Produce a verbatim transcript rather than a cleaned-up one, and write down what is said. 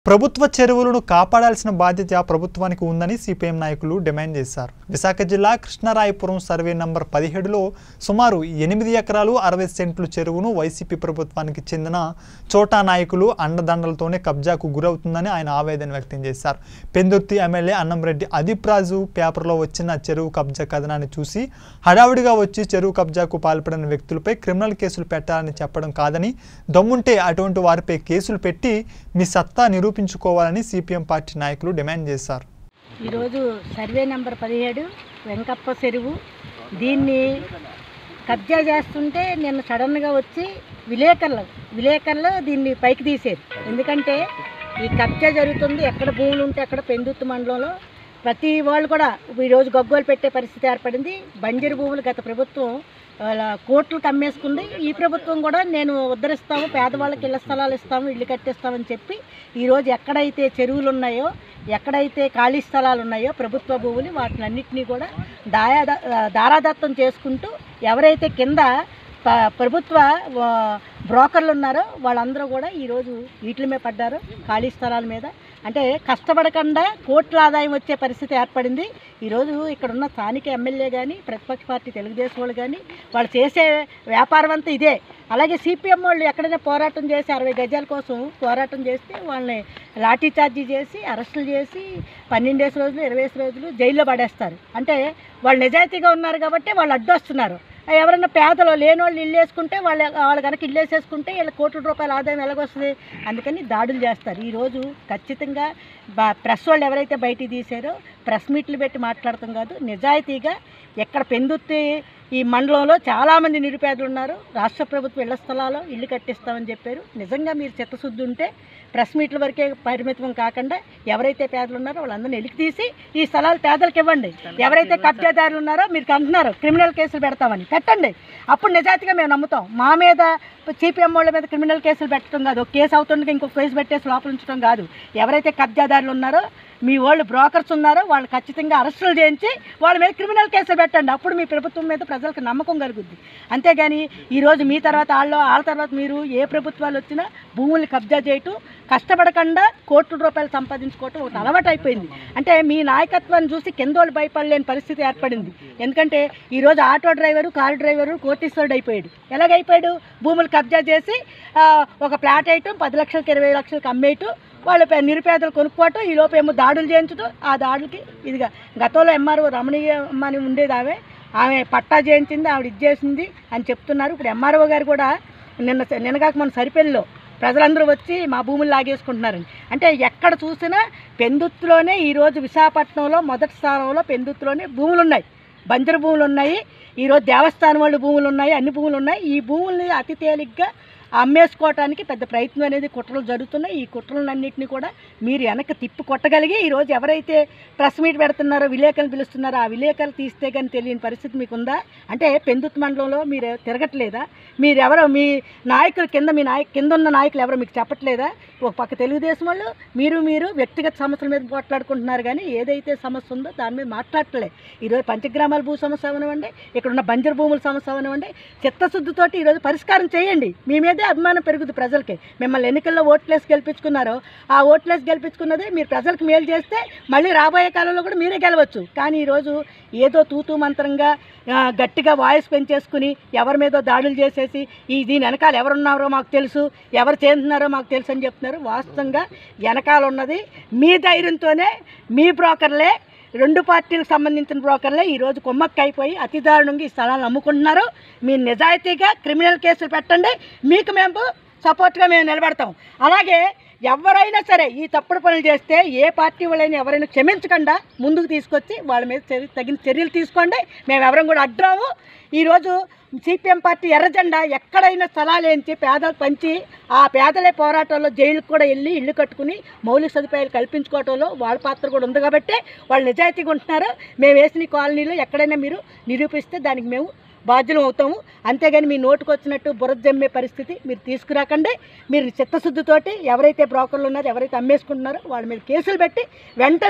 ప్రభుత్వ చెరువులను కాపాడాల్సిన బాధ్యత ప్రభుత్వానికి ఉందని సిపిఎం నాయకులు డిమాండ్ చేశారు. విశాఖ జిల్లా కృష్ణరాయపురం సర్వే నంబర్ పదిహేడులో సుమారు ఎనిమిది ఎకరాలు అరవై సెంట్లు చెరువును వైసీపీ ప్రభుత్వానికి చెందిన చోటా నాయకులు అండదండలతోనే కబ్జాకు గురవుతుందని ఆయన ఆవేదన వ్యక్తం చేశారు. పెందుర్తి ఎమ్మెల్యే అన్నంరెడ్డి అదిప్రాజు పేపర్లో వచ్చిన చెరువు కబ్జా కథనాన్ని చూసి హడావుడిగా వచ్చి చెరువు కబ్జాకు పాల్పడిన వ్యక్తులపై క్రిమినల్ కేసులు పెట్టాలని చెప్పడం కాదని, దమ్ముంటే అటువంటి వారిపై కేసులు పెట్టి మీ సత్తా నిరూపించుకోవాలని సిపిఎం పార్టీ నాయకులు డిమాండ్ చేశారు. ఈరోజు సర్వే నెంబర్ పదిహేడు వెంకప్ప చెరువు దీన్ని కబ్జా చేస్తుంటే నిన్న సడన్గా వచ్చి విలేకరులు విలేకరులు దీన్ని పైకి తీశారు. ఎందుకంటే ఈ కబ్జా జరుగుతుంది, ఎక్కడ భూములు ఉంటే అక్కడ పెందుర్తి మండలంలో ప్రతి వాళ్ళు కూడా ఈరోజు గగ్గోలు పెట్టే పరిస్థితి ఏర్పడింది. బంజరు భూములు గత ప్రభుత్వం కోట్లకు అమ్మేసుకుంది. ఈ ప్రభుత్వం కూడా నేను ఉద్ధరిస్తాము, పేదవాళ్ళకి ఇళ్ల స్థలాలు ఇస్తాము, ఇల్లు కట్టిస్తామని చెప్పి ఈరోజు ఎక్కడైతే చెరువులు ఉన్నాయో, ఎక్కడైతే ఖాళీ స్థలాలు ఉన్నాయో ప్రభుత్వ భూములు వాటిని అన్నింటినీ కూడా దాయా దారాదత్తం చేసుకుంటూ ఎవరైతే కింద ప్రభుత్వ బ్రోకర్లు ఉన్నారో వాళ్ళందరూ కూడా ఈరోజు వీటి మీద పడ్డారు, ఖాళీ స్థలాల మీద. అంటే కష్టపడకుండా కోట్ల ఆదాయం వచ్చే పరిస్థితి ఏర్పడింది. ఈరోజు ఇక్కడ ఉన్న స్థానిక ఎమ్మెల్యే కానీ, ప్రతిపక్ష పార్టీ తెలుగుదేశం వాళ్ళు కానీ వాళ్ళు చేసే వ్యాపారం అంతా ఇదే. అలాగే సిపిఎం వాళ్ళు ఎక్కడైనా పోరాటం చేసి అరవై గజాల కోసం పోరాటం చేస్తే వాళ్ళని లాఠీ చార్జీ చేసి అరెస్టులు చేసి పన్నెండేసి రోజులు ఇరవై రోజులు జైల్లో పడేస్తారు. అంటే వాళ్ళు నిజాయితీగా ఉన్నారు కాబట్టి వాళ్ళు అడ్డు వస్తున్నారు. ఎవరైనా పేదలు లేని వాళ్ళు ఇల్లు వేసుకుంటే వాళ్ళు వాళ్ళు కనుక ఇల్లు వేసేసుకుంటే వీళ్ళ కోట్ల రూపాయల ఆదాయం ఎలాగొస్తుంది? అందుకని దాడులు చేస్తారు. ఈరోజు ఖచ్చితంగా బా ప్రెస్ వాళ్ళు ఎవరైతే బయటికి తీశారో ప్రెస్ మీట్లు పెట్టి మాట్లాడతాం కాదు, నిజాయితీగా ఎక్కడ పెందుర్తి ఈ మండలంలో చాలామంది నిరుపేదలు ఉన్నారు. రాష్ట్ర ప్రభుత్వం ఇళ్ల స్థలాలు ఇల్లు కట్టిస్తామని చెప్పారు. నిజంగా మీరు చిత్తశుద్ధి ఉంటే ప్రెస్ మీట్ల వరకే పరిమితం కాకుండా ఎవరైతే పేదలు ఉన్నారో వాళ్ళందరినీ వెలికి తీసి ఈ స్థలాలు పేదలకు ఇవ్వండి. ఎవరైతే కబ్జాదారులు ఉన్నారో మీరు అంటున్నారు క్రిమినల్ కేసులు పెడతామని, పెట్టండి. అప్పుడు నిజాయితీగా మేము నమ్ముతాం. మా మీద సిపిఎం వాళ్ళ మీద క్రిమినల్ కేసులు పెట్టడం కాదు, ఒక కేసు అవుతుండగా ఇంకొక కేసు పెట్టేసి లోపల ఉంచడం కాదు. ఎవరైతే కబ్జాదారులు ఉన్నారో మీ వాళ్ళు బ్రోకర్స్ ఉన్నారో వాళ్ళు ఖచ్చితంగా అరెస్టులు చేయించి వాళ్ళ మీద క్రిమినల్ కేసులు పెట్టండి. అప్పుడు మీ ప్రభుత్వం మీద ప్రజలకు నమ్మకం కలుగుద్ది. అంతేగాని ఈరోజు మీ తర్వాత వాళ్ళు వాళ్ళ తర్వాత మీరు ఏ ప్రభుత్వాలు వచ్చినా భూముల్ని కబ్జా చేయటం, కష్టపడకుండా కోట్ల రూపాయలు సంపాదించుకోవటం ఒక అలవాటు అయిపోయింది. అంటే మీ నాయకత్వాన్ని చూసి కిందోళ్ళు భయపడలేని పరిస్థితి ఏర్పడింది. ఎందుకంటే ఈరోజు ఆటో డ్రైవరు, కారు డ్రైవరు కోటీశ్వరుడు అయిపోయాడు. ఎలాగైపోయాడు? భూములు కబ్జా చేసి ఒక ప్లాట్ వేయటం, పది లక్షలకి ఇరవై లక్షలకి అమ్మేయటం, వాళ్ళు నిరుపేదలు కొనుక్కోవటం, ఈ లోపు ఏమో దాడులు చేయించడం. ఆ దాడులకి ఇదిగా గతంలో ఎంఆర్ఓ రమణీయమ్మ అని ఉండేది, ఆమె ఆమె పట్టా చేయించింది, ఆవిడ ఇచ్చేసింది అని చెప్తున్నారు. ఇప్పుడు ఎంఆర్ఓ గారు కూడా నిన్న నిన్నగాక మన సరిపెల్లిలో ప్రజలందరూ వచ్చి మా భూములు లాగేసుకుంటున్నారని. అంటే ఎక్కడ చూసినా పెందుర్తిలోనే ఈరోజు విశాఖపట్నంలో మొదటి స్థానంలో పెందుర్తిలోనే భూములు ఉన్నాయి, బంజరు భూములు ఉన్నాయి. ఈరోజు దేవస్థానం వాళ్ళు భూములు ఉన్నాయి, అన్ని భూములు ఉన్నాయి. ఈ భూముల్ని అతి తేలిగ్గా అమ్మేసుకోవటానికి పెద్ద ప్రయత్నం అనేది కుట్రలు జరుగుతున్నాయి. ఈ కుట్రలన్నింటినీ కూడా మీరు వెనక్కి తిప్పి కొట్టగలిగి ఈరోజు ఎవరైతే ప్రెస్ మీట్ పెడుతున్నారో, విలేకరులు పిలుస్తున్నారో ఆ విలేకరులు తీస్తే కానీ తెలియని పరిస్థితి మీకు ఉందా? అంటే పెందుర్తి మండలంలో మీరు తిరగట్లేదా? మీరెవరో మీ నాయకులు కింద మీ నాయ కింద ఉన్న నాయకులు ఎవరో మీకు చెప్పట్లేదా? ఒక పక్క తెలుగుదేశం వాళ్ళు మీరు మీరు వ్యక్తిగత సమస్యల మీద మాట్లాడుకుంటున్నారు, కానీ ఏదైతే సమస్య ఉందో దాని మీద మాట్లాడట్లే. ఈరోజు పంచగ్రామాల భూ సమస్య అవనివ్వండి, ఇక్కడ ఉన్న బంజరు భూముల సమస్య అవనివ్వండి, చిత్తశుద్ధితోటి ఈరోజు పరిష్కారం చేయండి. మీ మీద అభిమానం పెరుగుతుంది ప్రజలకి. మిమ్మల్ని ఎన్నికల్లో ఓట్లేసి గెలిపించుకున్నారో ఆ ఓట్లేసి గెలిపించుకున్నదే మీరు ప్రజలకు మేలు చేస్తే మళ్ళీ రాబోయే కాలంలో కూడా మీరే గెలవచ్చు. కానీ ఈరోజు ఏదో తూతూ మంత్రంగా గట్టిగా వాయిస్ పెంచేసుకుని ఎవరి మీదో దాడులు చేసేసి ఈ దీని వెనకాల ఎవరున్నారో మాకు తెలుసు, ఎవరు చేస్తున్నారో మాకు తెలుసు అని చెప్తున్నారు. వాస్తవంగా వెనకాల ఉన్నది మీ ధైర్యంతోనే మీ బ్రోకర్లే, రెండు పార్టీలకు సంబంధించిన బ్రోకర్లే ఈరోజు కొమ్మక్కి అయిపోయి అతి దారుణంగా ఈ స్థలాలను అమ్ముకుంటున్నారు. మీరు నిజాయితీగా క్రిమినల్ కేసులు పెట్టండి, మీకు మేము సపోర్ట్గా మేము నిలబడతాం. అలాగే ఎవరైనా సరే ఈ తప్పుడు పనులు చేస్తే ఏ పార్టీ వాళ్ళైనా ఎవరైనా క్షమించకుండా ముందుకు తీసుకొచ్చి వాళ్ళ మీద చర్య తగిన చర్యలు తీసుకోండి. మేము ఎవరం కూడా అడ్డాము. ఈరోజు సిపిఎం పార్టీ ఎర్రజెండా ఎక్కడైనా స్థలాలు ఏంచి పేదలకు పంచి ఆ పేదలే పోరాటంలో జైలుకు కూడా వెళ్ళి ఇల్లు కట్టుకుని మౌలిక సదుపాయాలు కల్పించుకోవటంలో వాళ్ళ పాత్ర కూడా ఉంది కాబట్టి వాళ్ళు నిజాయితీగా ఉంటున్నారు. మేము వేసిన కాలనీలో ఎక్కడైనా మీరు నిరూపిస్తే దానికి మేము బాధ్యులం అవుతాము. అంతేగాని మీ నోటుకు వచ్చినట్టు బురద జమ్మే పరిస్థితి మీరు తీసుకురాకండి. మీరు చిత్తశుద్ధితోటి ఎవరైతే బ్రోకర్లు ఉన్నారో, ఎవరైతే అమ్మేసుకుంటున్నారో వాళ్ళ మీద కేసులు పెట్టి వెంటనే